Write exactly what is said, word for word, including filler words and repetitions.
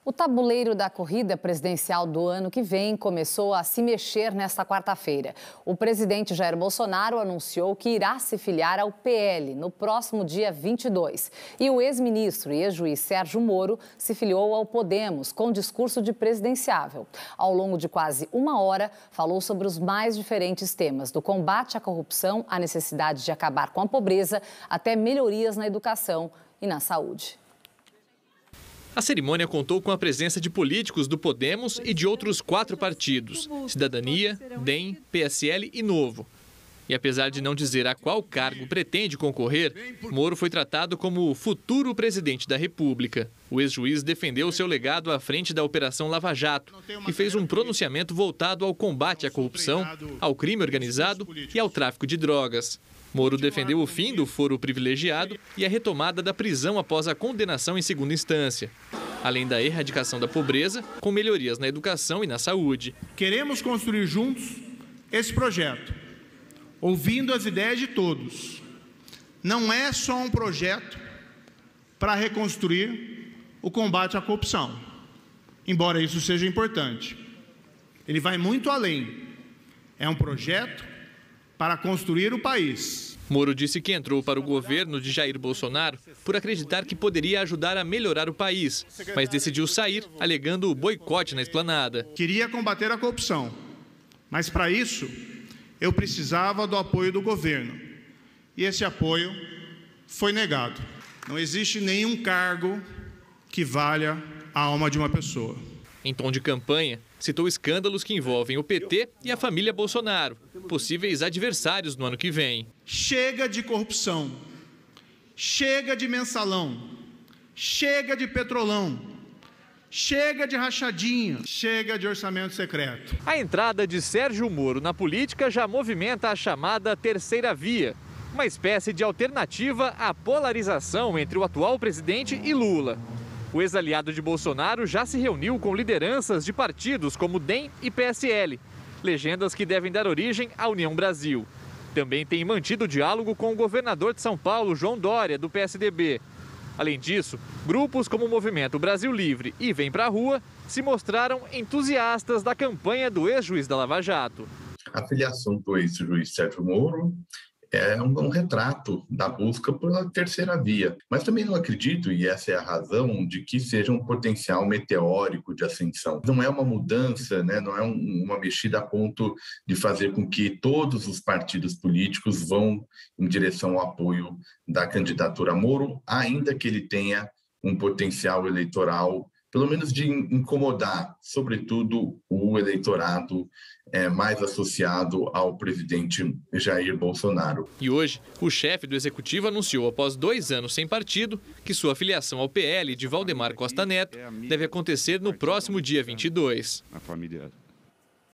O tabuleiro da corrida presidencial do ano que vem começou a se mexer nesta quarta-feira. O presidente Jair Bolsonaro anunciou que irá se filiar ao P L no próximo dia vinte e dois. E o ex-ministro e ex-juiz Sérgio Moro se filiou ao Podemos com discurso de presidenciável. Ao longo de quase uma hora, falou sobre os mais diferentes temas, do combate à corrupção, à necessidade de acabar com a pobreza, até melhorias na educação e na saúde. A cerimônia contou com a presença de políticos do Podemos e de outros quatro partidos: Cidadania, D E M, P S L e Novo. E apesar de não dizer a qual cargo pretende concorrer, Moro foi tratado como o futuro presidente da República. O ex-juiz defendeu seu legado à frente da Operação Lava Jato e fez um pronunciamento voltado ao combate à corrupção, ao crime organizado e ao tráfico de drogas. Moro defendeu o fim do foro privilegiado e a retomada da prisão após a condenação em segunda instância, além da erradicação da pobreza, com melhorias na educação e na saúde. Queremos construir juntos esse projeto, ouvindo as ideias de todos. Não é só um projeto para reconstruir o combate à corrupção, embora isso seja importante. Ele vai muito além. É um projeto para construir o país. Moro disse que entrou para o governo de Jair Bolsonaro por acreditar que poderia ajudar a melhorar o país, mas decidiu sair alegando o boicote na esplanada. Queria combater a corrupção, mas para isso eu precisava do apoio do governo. E esse apoio foi negado. Não existe nenhum cargo que valha a alma de uma pessoa. Em tom de campanha, citou escândalos que envolvem o P T e a família Bolsonaro, possíveis adversários no ano que vem. Chega de corrupção, chega de mensalão, chega de petrolão, chega de rachadinha, chega de orçamento secreto. A entrada de Sérgio Moro na política já movimenta a chamada terceira via, uma espécie de alternativa à polarização entre o atual presidente e Lula. O ex-aliado de Bolsonaro já se reuniu com lideranças de partidos como D E M e P S L, legendas que devem dar origem à União Brasil. Também tem mantido diálogo com o governador de São Paulo, João Dória, do P S D B. Além disso, grupos como o Movimento Brasil Livre e Vem Pra Rua se mostraram entusiastas da campanha do ex-juiz da Lava Jato. A filiação do ex-juiz Sérgio Moro é um, um retrato da busca pela terceira via. Mas também não acredito, e essa é a razão, de que seja um potencial meteórico de ascensão. Não é uma mudança, né? Não é um, uma mexida a ponto de fazer com que todos os partidos políticos vão em direção ao apoio da candidatura Moro, ainda que ele tenha um potencial eleitoral, pelo menos de incomodar, sobretudo, o eleitorado é, mais associado ao presidente Jair Bolsonaro. E hoje, o chefe do executivo anunciou, após dois anos sem partido, que sua filiação ao P L de Valdemar Costa Neto deve acontecer no próximo dia vinte e dois. A família